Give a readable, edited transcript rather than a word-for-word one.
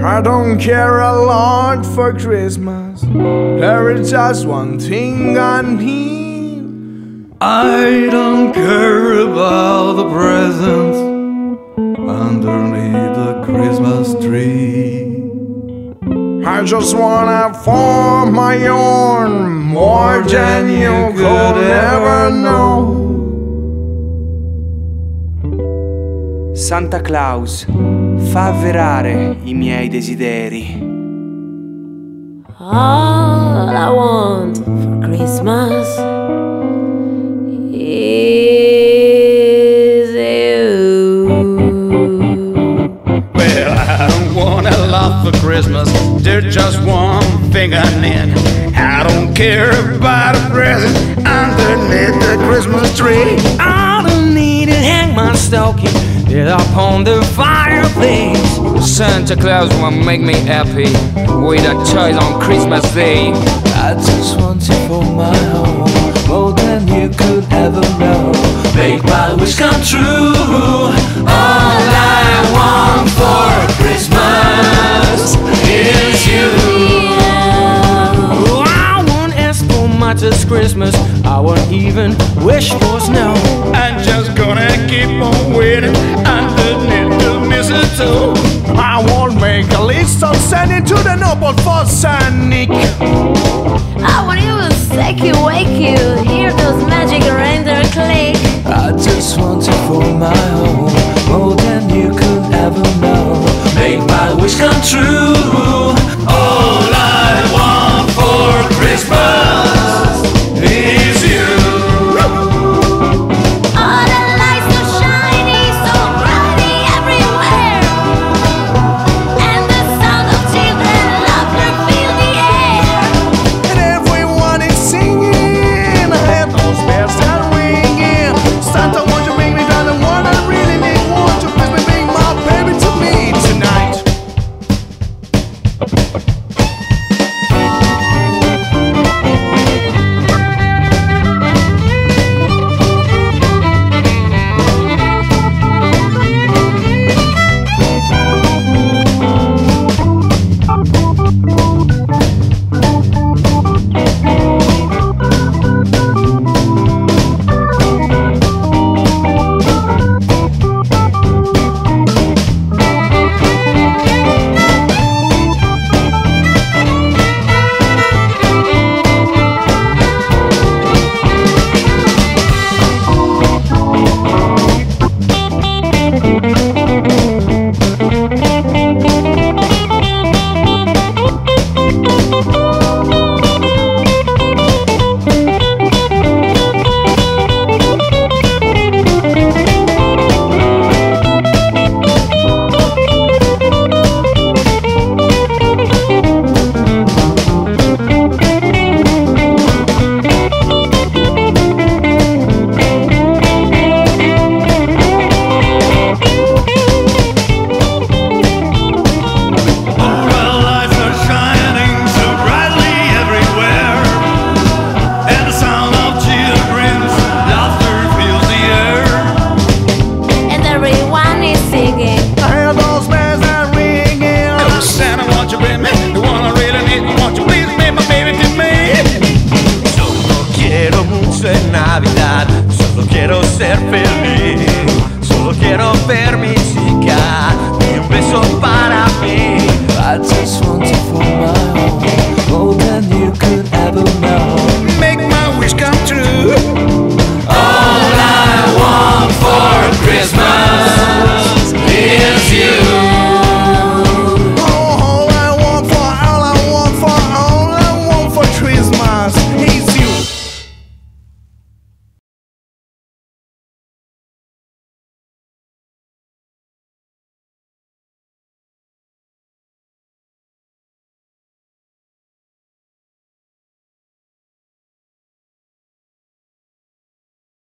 I don't care a lot for Christmas. There is just one thing I need. I don't care about the presents underneath the Christmas tree. I just wanna form my own, more than you could ever know. Santa Claus, fa avverare i miei desideri. All I want for Christmas is you. Well, I don't want a lot for Christmas. There's just one thing I need. I don't care about a present underneath the Christmas tree. I don't need to hang my stocking it up on the fireplace. Santa Claus won't make me happy with a toy on Christmas Day. I just want you for my home, more than you could ever know. Make my wish come true. All I want for Christmas is you. Oh, I won't ask for much this Christmas. I won't even wish for snow. I'm just gonna keep on waiting underneath the mistletoe. I won't make a list and send it to the noble for Saint Nick. I won't even shake you, wake you, hear those magic reindeer click. I just want you for my home, more than you could ever know. Make my wish come true. All I want for Christmas is you. All the lights so shiny, so brighty everywhere, and the sound of children laughter fill the air. And everyone is singing, and those bells are ringing. Santa, won't you make me down the one I really need? Won't you please bring my baby to me tonight? Navidad, solo quiero ser feliz, solo quiero ver mi